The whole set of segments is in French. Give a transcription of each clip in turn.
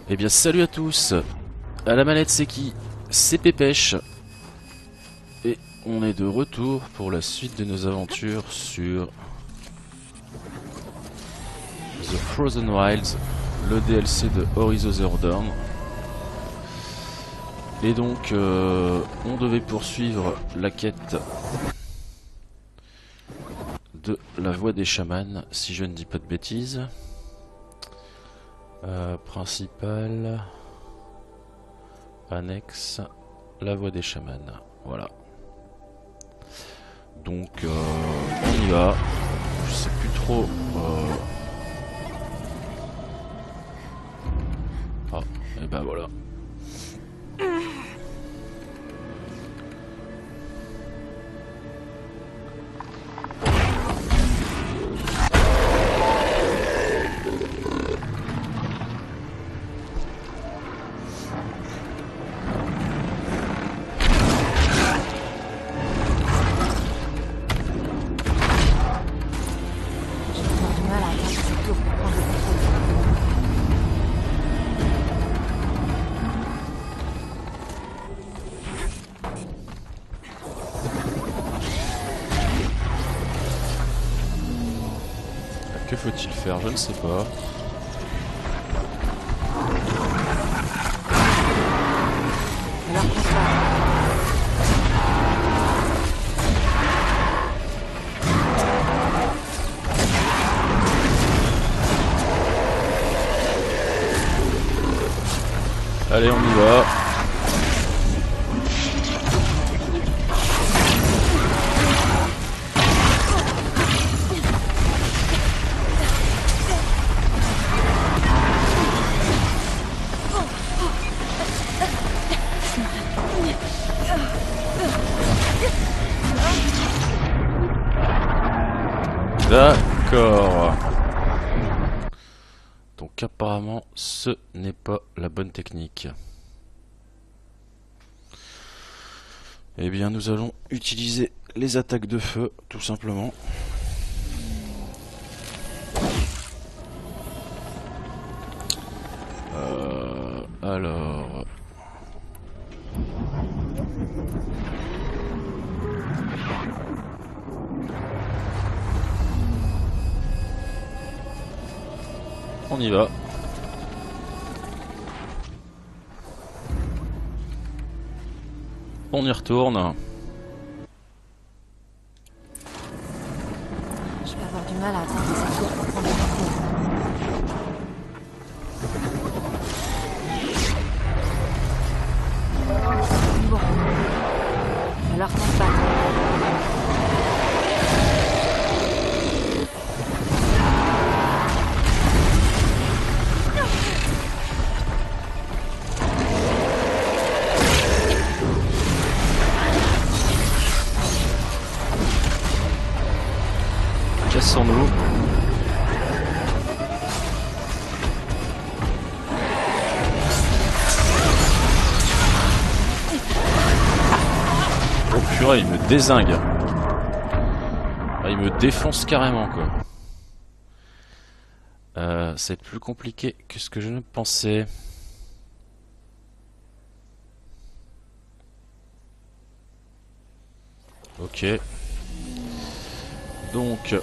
Eh bien salut à tous, à la manette c'est qui? C'est Pépèche. Et on est de retour pour la suite de nos aventures sur The Frozen Wilds, le DLC de Horizon Zero Dawn. Et donc on devait poursuivre la quête de la voie des chamans, si je ne dis pas de bêtises. Principal, annexe, la voie des chamans, voilà. Donc on y va. Je sais plus trop. Ah, et ben voilà. Que faut-il faire? Je ne sais pas. Allez, on y va. D'accord. Donc apparemment ce n'est pas la bonne technique. Eh bien nous allons utiliser les attaques de feu tout simplement. Alors... On y va. On y retourne. Je vais avoir du mal à atteindre cette tour pour prendre le contrôle. Bon. Alors qu'on se batte. Cassons-nous. Oh purée, il me dézingue. Ah, il me défonce carrément quoi. Ça va être plus compliqué que ce que je ne pensais. Ok. Donc...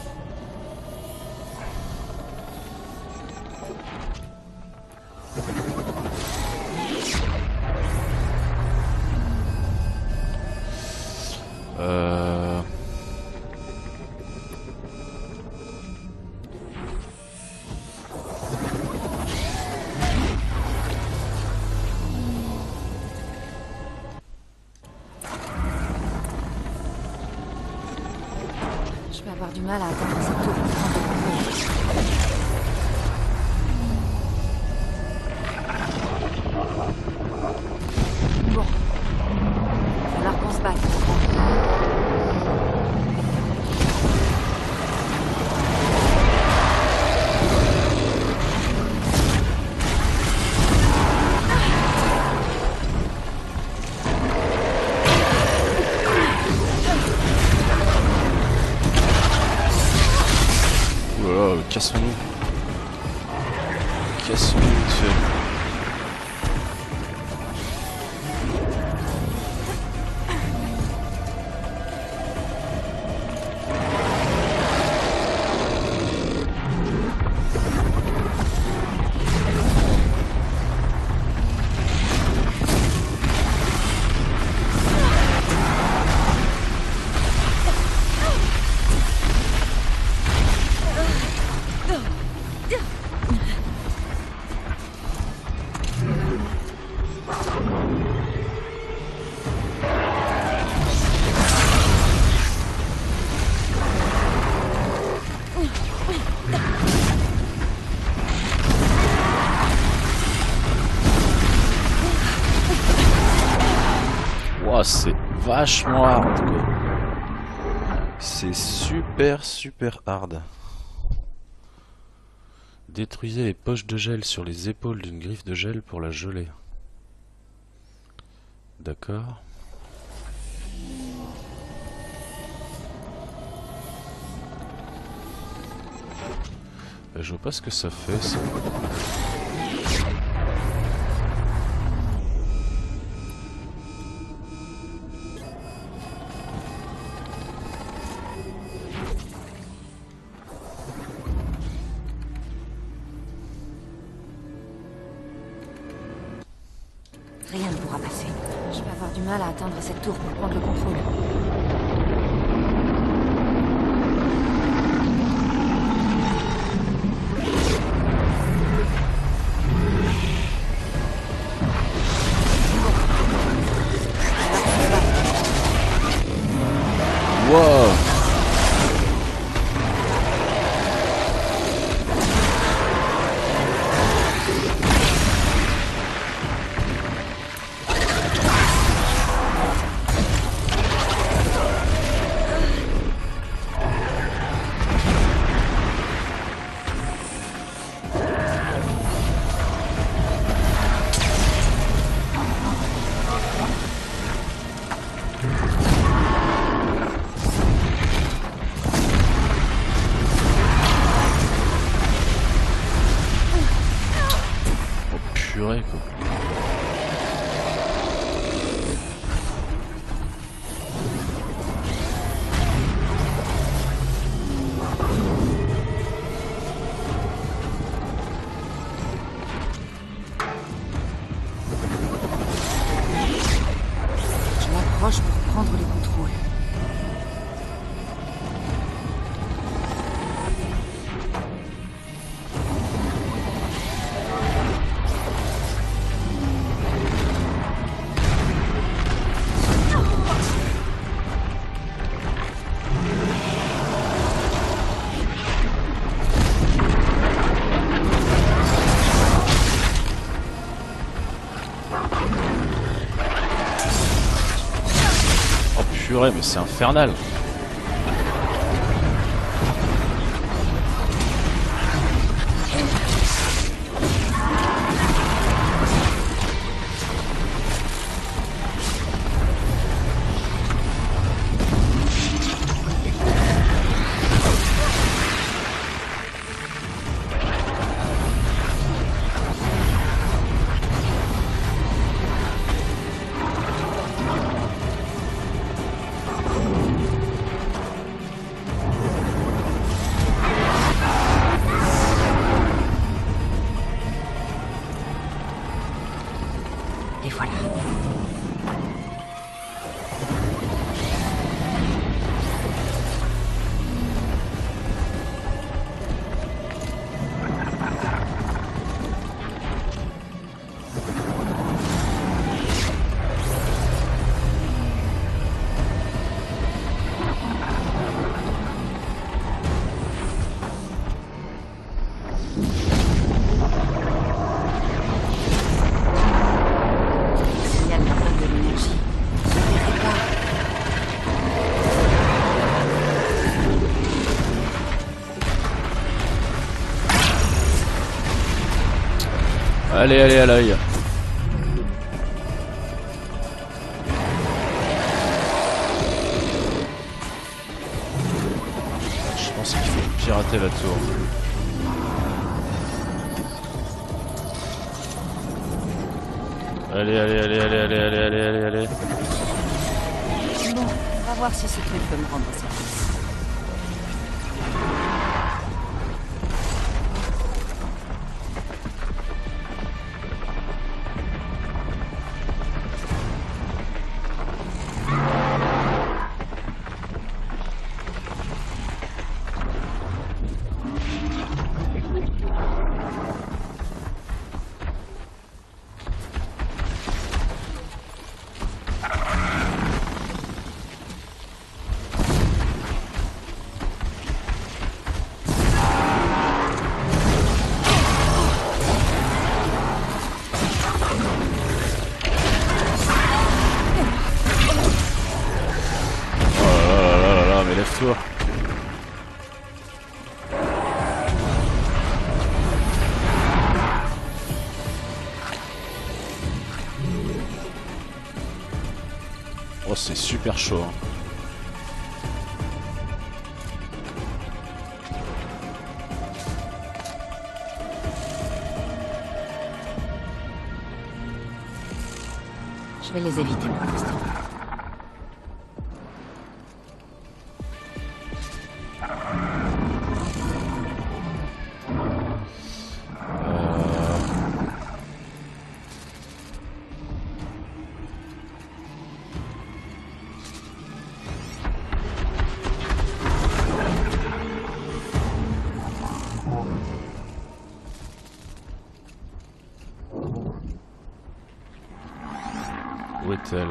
Je vais avoir du mal à atteindre cette tour pour prendre le contrôle. Bon. Alors qu'on se batte. Cassons-nous. Cassons-nous vite fait. Oh, c'est vachement hard, quoi. C'est super hard. Détruisez les poches de gel sur les épaules d'une griffe de gel pour la geler. D'accord. Je vois pas ce que ça fait, ça. Rien ne pourra passer. Je vais avoir du mal à atteindre cette tour pour prendre le contrôle. Wow! Purée, quoi. Je m'approche pour prendre le contrôle. Oh purée, mais c'est infernal. Et voilà. Signal me donne de l'énergie. Je ne verrai pas. Allez, allez, à l'œil. Je pense qu'il faut pirater la tour. Allez, allez, allez, allez, allez, allez, allez, allez, allez. Bon, on va voir si ce truc peut me rendre service. casse-toi. Oh, c'est super chaud. Hein. Je vais les éviter pour l'instant. Où est-elle?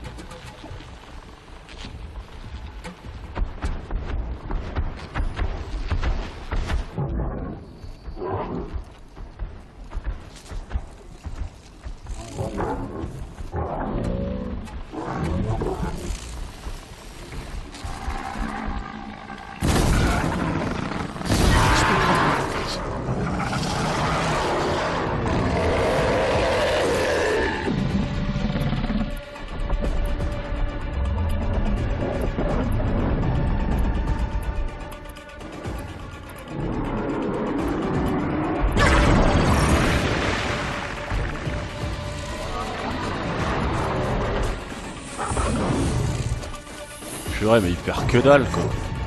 Purée, mais il perd que dalle quoi.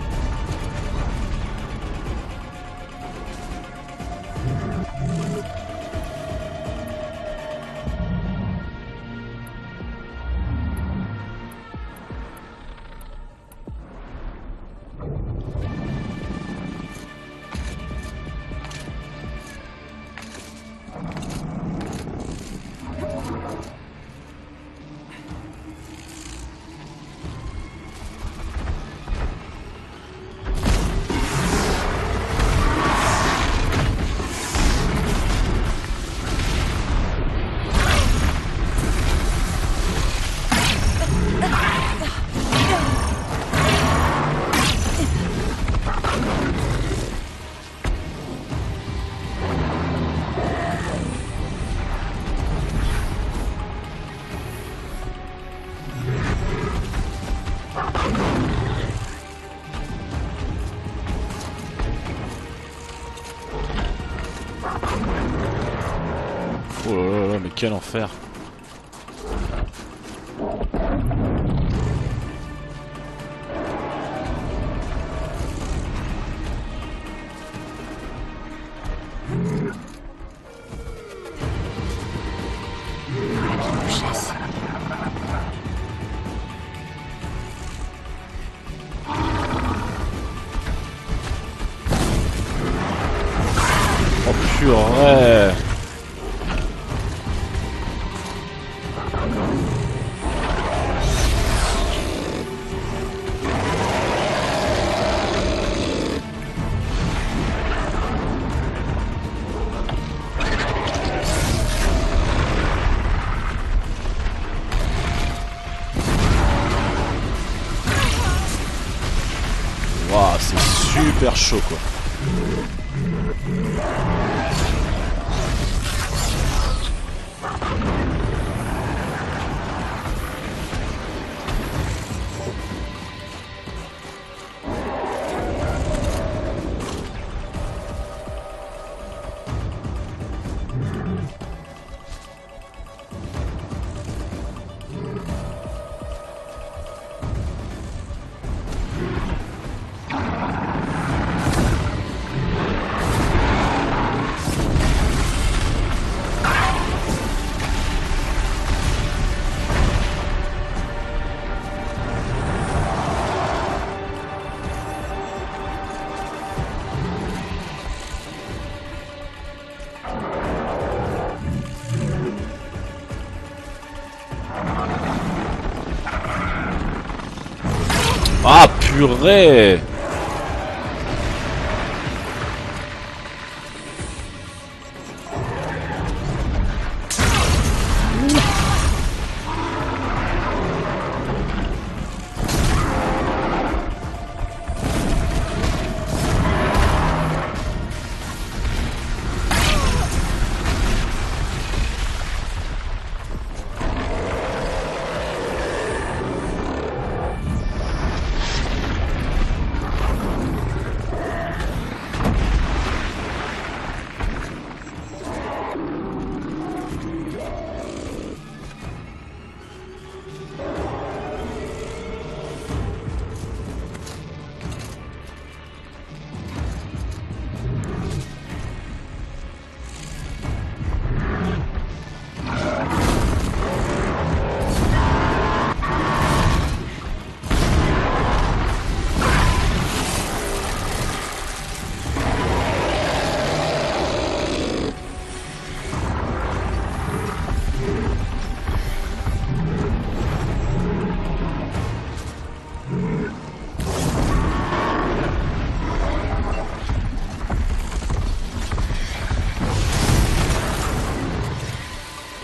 Oh là là, mais quel enfer. Oh purée. Waouh, c'est super chaud quoi. Ah purée.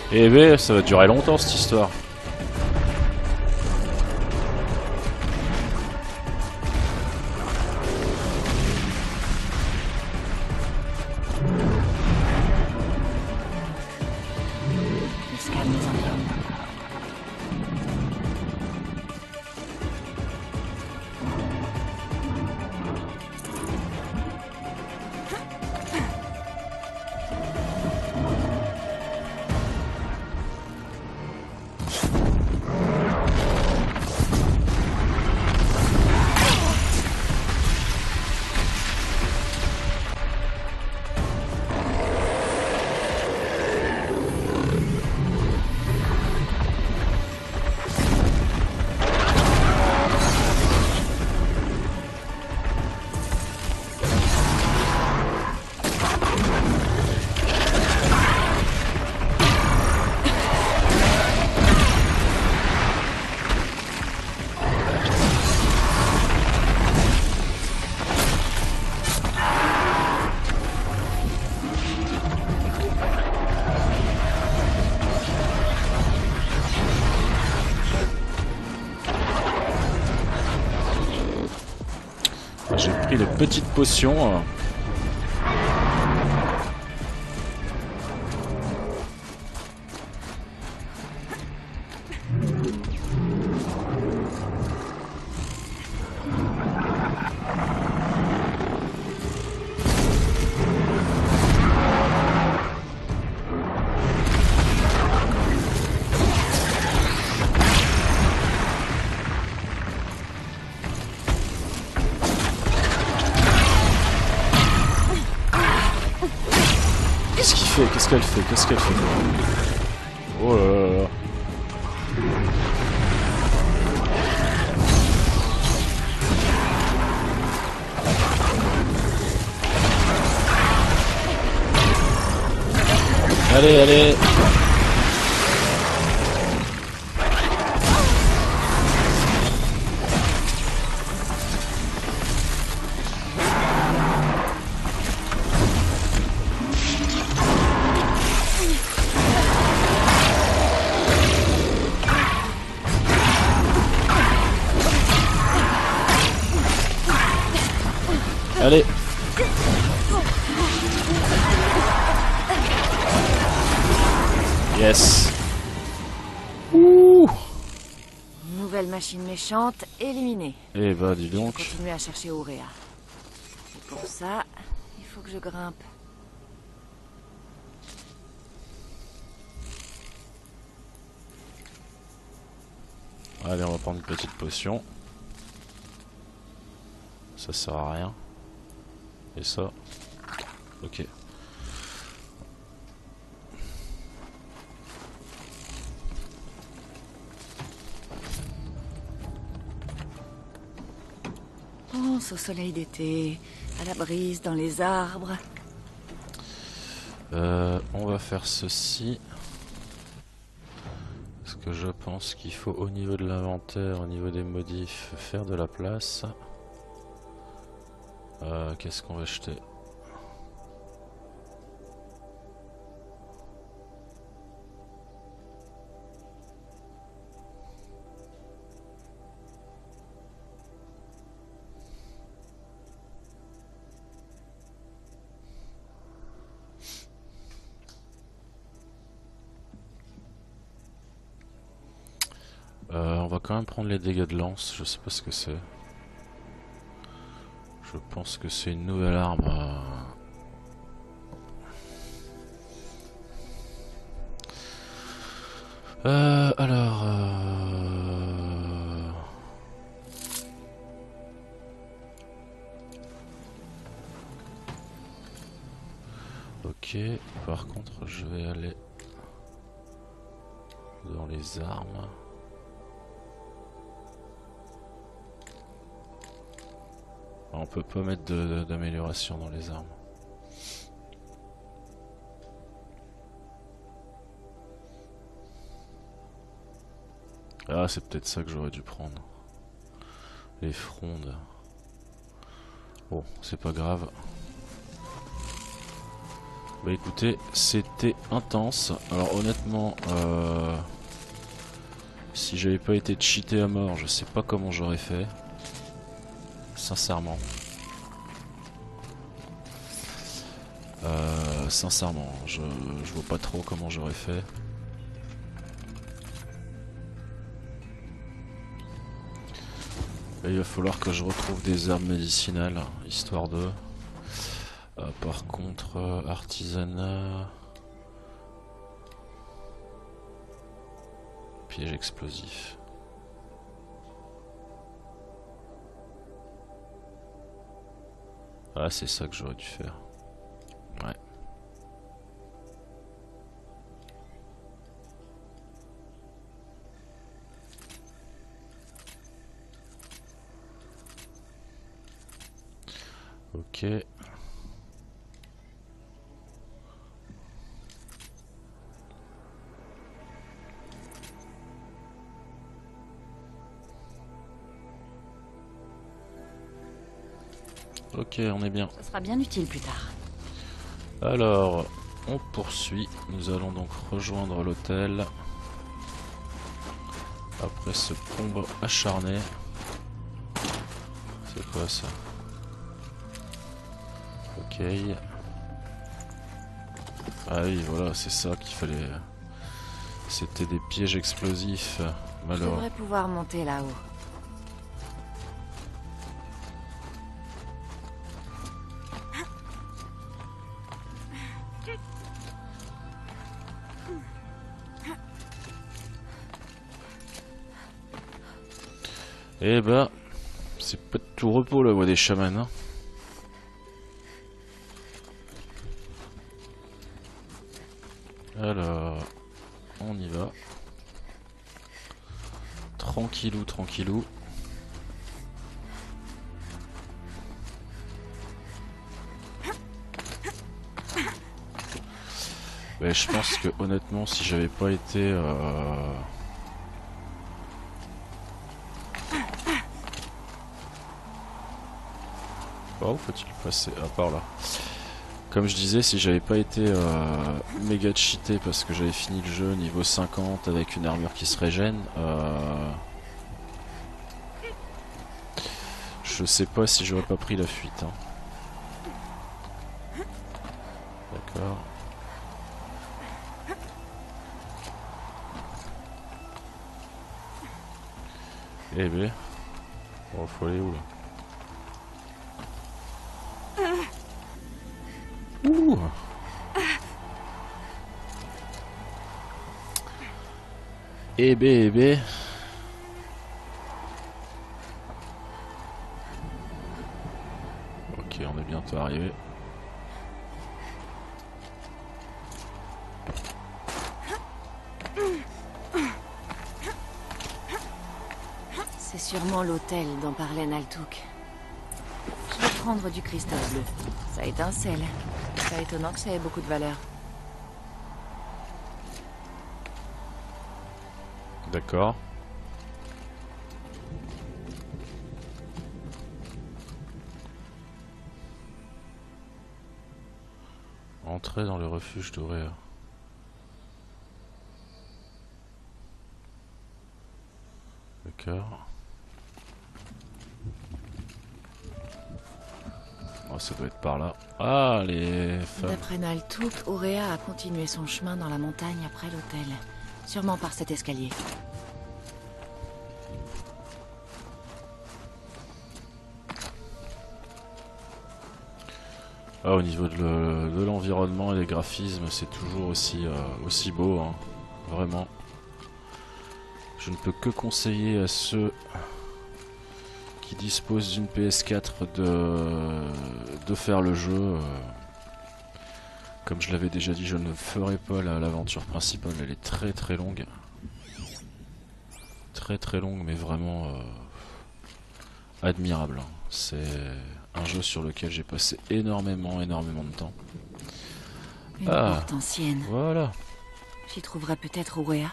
Eh ben, ça va durer longtemps cette histoire. Je scanne les environnements. J'ai pris les petites potions. Qu'est-ce qu'il fait? Qu'est-ce qu'elle fait? Qu'est-ce qu'elle fait? Oh là là là. Allez, allez. Allez. Yes. Ouh. Nouvelle machine méchante éliminée. Eh bah dis Je vais donc. continuer à chercher Auréa. Et pour ça, il faut que je grimpe. Allez, on va prendre une petite potion. Ça sert à rien. Et ça. Ok. Pense au soleil d'été, à la brise dans les arbres. On va faire ceci. Parce que je pense qu'il faut au niveau de l'inventaire, au niveau des modifs, faire de la place. Qu'est-ce qu'on va acheter? On va quand même prendre les dégâts de lance, je sais pas ce que c'est. Je pense que c'est une nouvelle arme. Alors... Ok, par contre je vais aller dans les armes. On peut pas mettre d'amélioration dans les armes. Ah, c'est peut-être ça que j'aurais dû prendre. Les frondes. Bon, c'est pas grave. Bah écoutez, c'était intense. Alors honnêtement, si j'avais pas été cheaté à mort, je sais pas comment j'aurais fait. Sincèrement. Sincèrement, je vois pas trop comment j'aurais fait. Et il va falloir que je retrouve des herbes médicinales, histoire de... par contre, artisanat... Piège explosif. Ah, c'est ça que j'aurais dû faire. Ouais. Ok. Ok, on est bien. Ça sera bien utile plus tard. Alors, on poursuit. Nous allons donc rejoindre l'hôtel. Après ce combat acharné. C'est quoi ça? Ok. Ah oui, voilà, c'est ça qu'il fallait. C'était des pièges explosifs. Je Malheureux. devrais pouvoir monter là-haut. Eh ben, c'est pas de tout repos la voix des chamans. Hein. Alors, on y va. Tranquillou, tranquillou. Mais je pense que honnêtement, si j'avais pas été... Par où faut-il passer? À part là. Comme je disais, si j'avais pas été méga cheaté parce que j'avais fini le jeu niveau 50 avec une armure qui se régène, je sais pas si j'aurais pas pris la fuite. Hein. D'accord. Eh ben, bon, faut aller où là? Ouh. Eh ben, eh ben. Ok, on est bientôt arrivé. C'est sûrement l'hôtel dont parlait Naltuk. Je vais prendre du cristal bleu. Ça étincelle. C'est étonnant que ça ait beaucoup de valeur. D'accord. Entrer dans le refuge doré. D'accord. Oh, ça doit être par là. Ah, les femmes. D'après Naltuk, Auréa a continué son chemin dans la montagne après l'hôtel. Sûrement par cet escalier. Ah, au niveau de l'environnement et des graphismes, c'est toujours aussi beau, hein. Vraiment. Je ne peux que conseiller à ceux qui disposent d'une PS4 de faire le jeu. Comme je l'avais déjà dit, je ne ferai pas l'aventure principale, elle est très très longue. Très très longue, mais vraiment admirable. Hein. C'est un jeu sur lequel j'ai passé énormément de temps. Une porte ancienne. Voilà. J'y trouverai peut-être Auréa.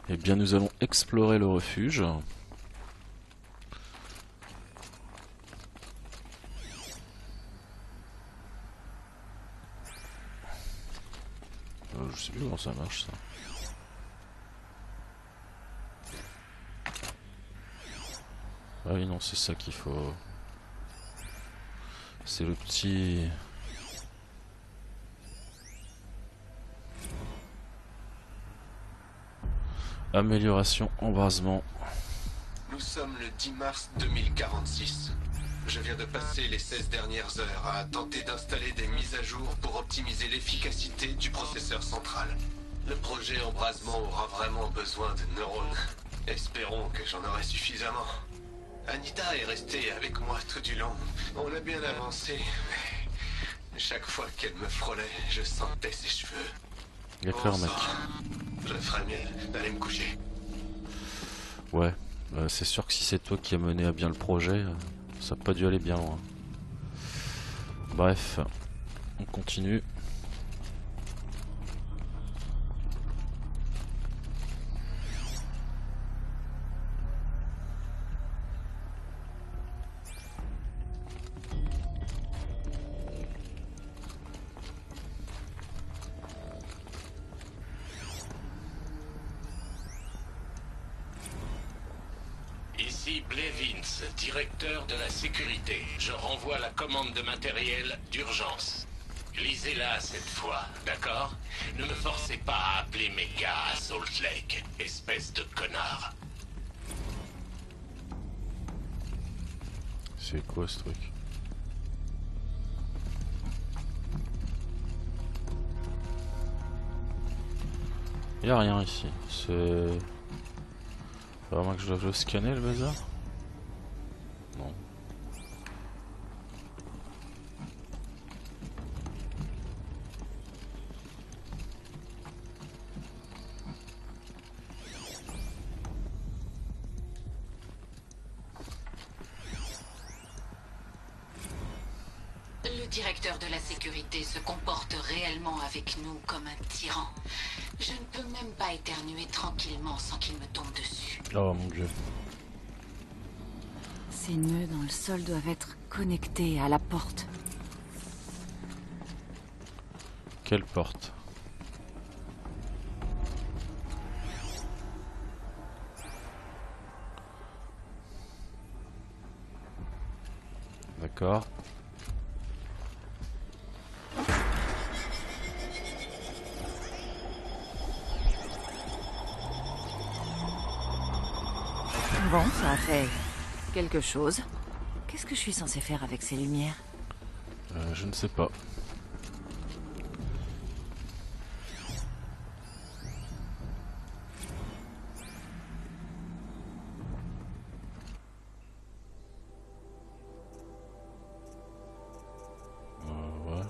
Eh bien, nous allons explorer le refuge. Je sais plus comment ça marche, ça. Ah oui, non, c'est ça qu'il faut... C'est le petit... Amélioration, embrasement. Nous sommes le 10 mars 2046. Je viens de passer les 16 dernières heures à tenter d'installer des mises à jour pour optimiser l'efficacité du processeur central. Le projet embrasement aura vraiment besoin de neurones. Espérons que j'en aurai suffisamment. Anita est restée avec moi tout du long. On a bien avancé, mais chaque fois qu'elle me frôlait, je sentais ses cheveux. D'accord, mec. Je ferais mieux d'aller me coucher. Ouais, c'est sûr que si c'est toi qui as mené à bien le projet, ça n'a pas dû aller bien loin. Bref, on continue. Ici Blevins, directeur de la sécurité. Je renvoie la commande de matériel d'urgence. Lisez-la cette fois, d'accord? Ne me forcez pas à appeler mes gars à Salt Lake, espèce de connard. C'est quoi ce truc? Y a rien ici. C'est... Faut vraiment que je doive le scanner le bazar? Non. Le directeur de la sécurité se comporte réellement avec nous comme un tyran. Je ne peux même pas éternuer tranquillement sans qu'il me tombe dessus. Oh mon dieu. Ces nœuds dans le sol doivent être connectés à la porte. Quelle porte? D'accord. Bon, ça a fait quelque chose. Qu'est-ce que je suis censée faire avec ces lumières? Je ne sais pas. Ouais.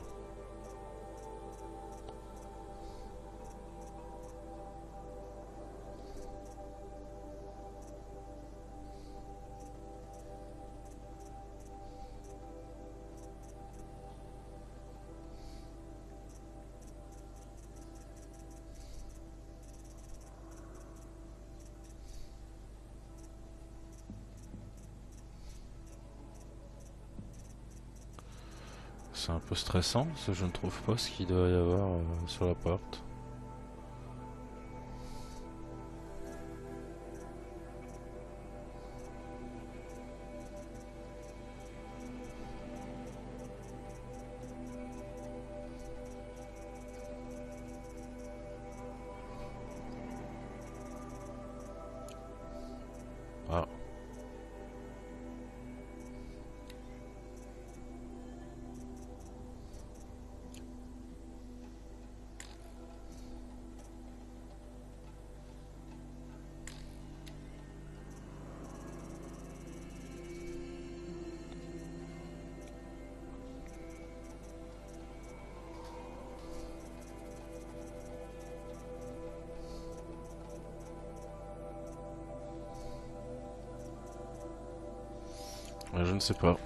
C'est un peu stressant parce que je ne trouve pas ce qu'il doit y avoir sur la porte. Ah. Je ne sais pas.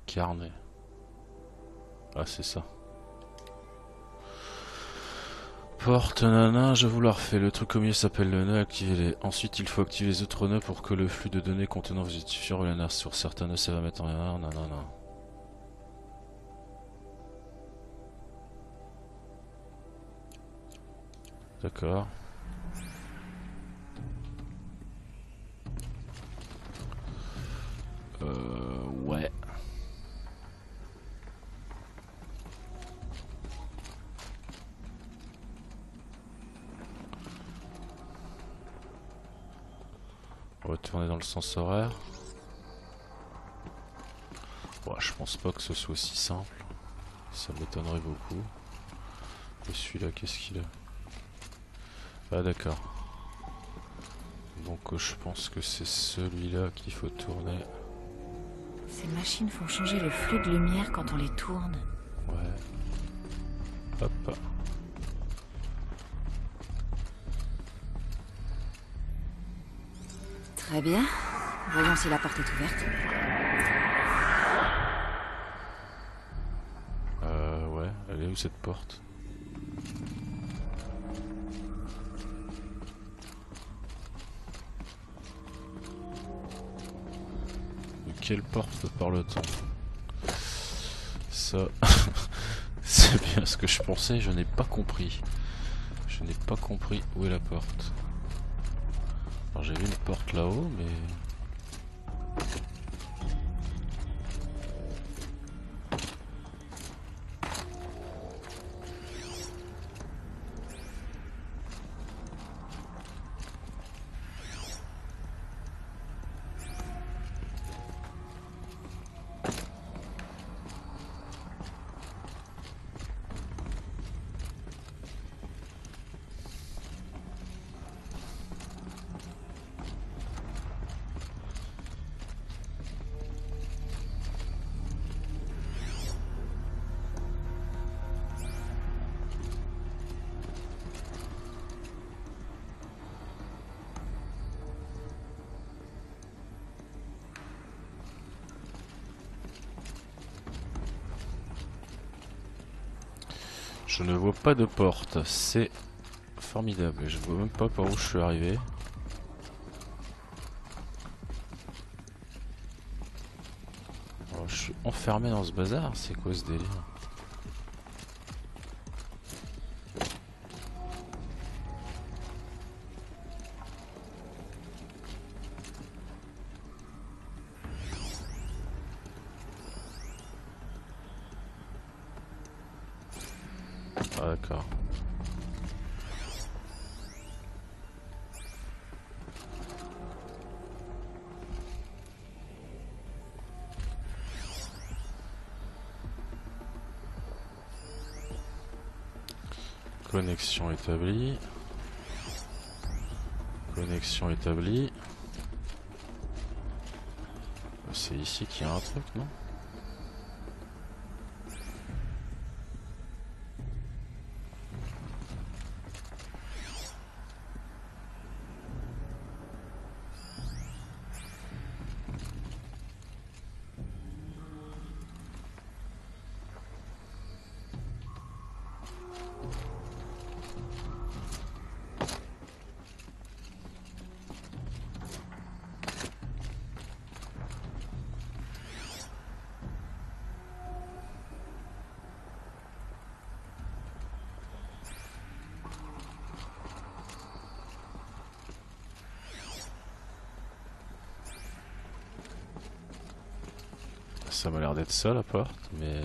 Carnet. Ah, c'est ça. Porte, nana, je vous la refais. Le truc au milieu s'appelle le nœud, activez-les. Ensuite, il faut activer les autres nœuds pour que le flux de données contenant vos identifiants revienne sur certains nœuds, ça va mettre en erreur. Non, non, non. D'accord. Ouais. On va tourner dans le sens horaire. Ouais, je pense pas que ce soit aussi simple. Ça m'étonnerait beaucoup. Et celui-là, qu'est-ce qu'il a? Ah d'accord. Donc je pense que c'est celui-là qu'il faut tourner. Ces machines font changer le flux de lumière quand on les tourne. Ouais. Hop. Très bien. Voyons si la porte est ouverte. Ouais. Elle est où cette porte? Quelle porte parle-t-on? Ça, c'est bien ce que je pensais, je n'ai pas compris. Je n'ai pas compris où est la porte. Alors j'ai vu une porte là-haut, mais... Je ne vois pas de porte, c'est formidable. Je vois même pas par où je suis arrivé. Alors, je suis enfermé dans ce bazar, c'est quoi ce délire? Ah d'accord. Connexion établie. Connexion établie. C'est ici qu'il y a un truc, non? Ça m'a l'air d'être ça la porte, mais...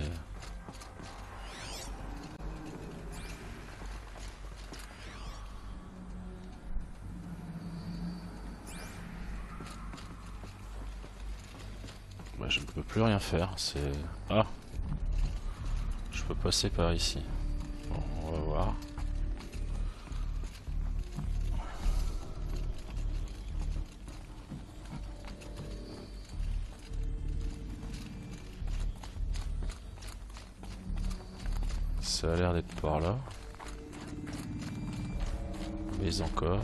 Bah, je ne peux plus rien faire, c'est... Ah! Je peux passer par ici. Bon, on va voir. Ça a l'air d'être par là. Mais encore.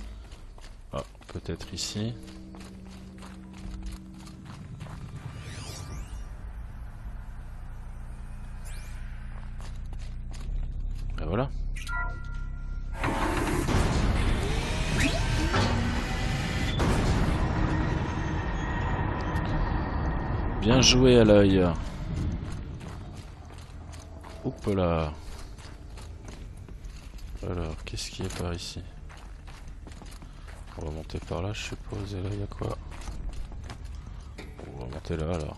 Ah, peut-être ici. Bien joué à l'œil. Oups là. Alors, qu'est-ce qu'il y a par ici? On va monter par là, je suppose. Et là, il y a quoi? On va monter là alors.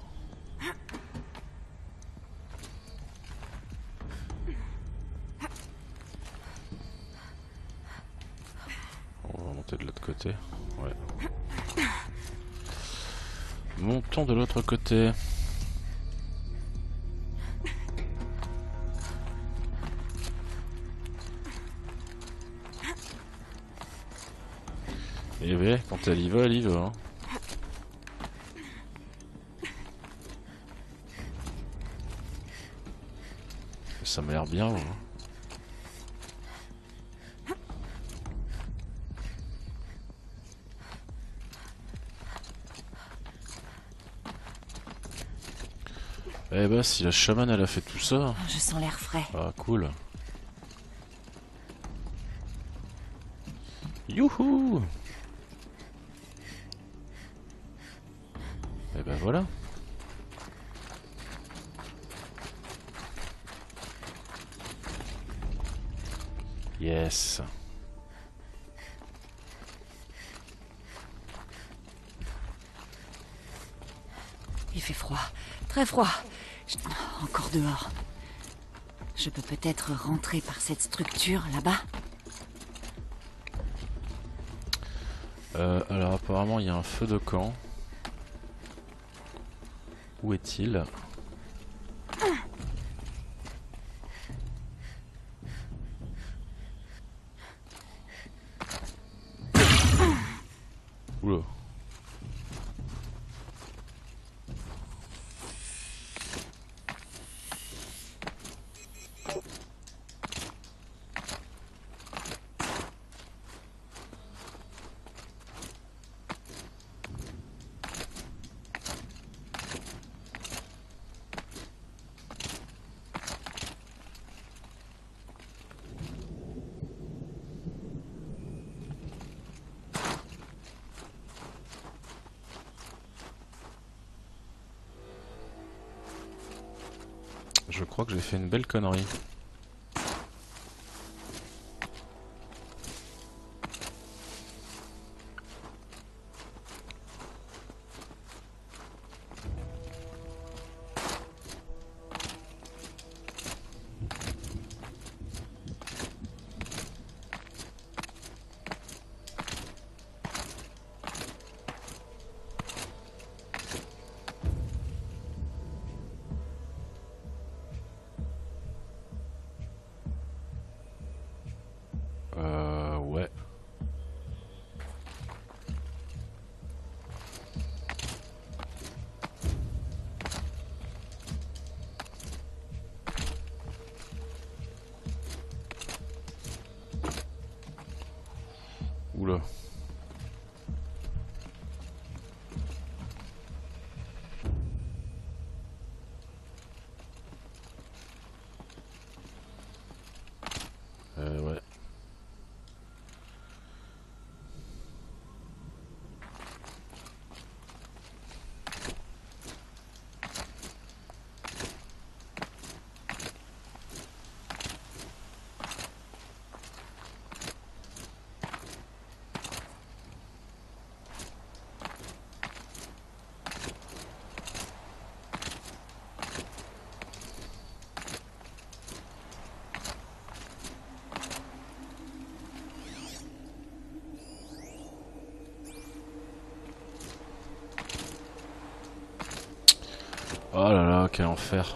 On va monter de l'autre côté. Ouais. Montons de l'autre côté. Et ouais, quand elle y va, elle y va. Hein. Ça m'a l'air bien. Hein. Eh ben, si la chamane elle a fait tout ça. Je sens l'air frais. Ah, cool. Youhou! Et ben voilà. Yes. Il fait froid, très froid. Encore dehors. Je peux peut-être rentrer par cette structure là-bas. Alors apparemment il y a un feu de camp. Où est-il? Oula. Je crois que j'ai fait une belle connerie. Ouais. Oula. Ouais. Oh là là, quel enfer.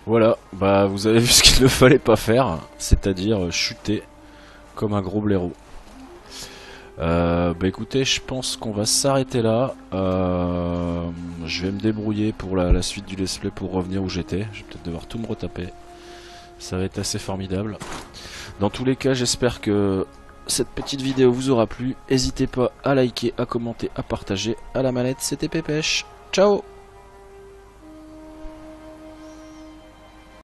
Voilà, bah vous avez vu ce qu'il ne fallait pas faire, c'est-à-dire chuter comme un gros blaireau. Bah écoutez, je pense qu'on va s'arrêter là. Je vais me débrouiller pour la suite du let's play pour revenir où j'étais. Je vais peut-être devoir tout me retaper. Ça va être assez formidable. Dans tous les cas, j'espère que cette petite vidéo vous aura plu. N'hésitez pas à liker, à commenter, à partager. À la manette, c'était Pépèche. Ciao!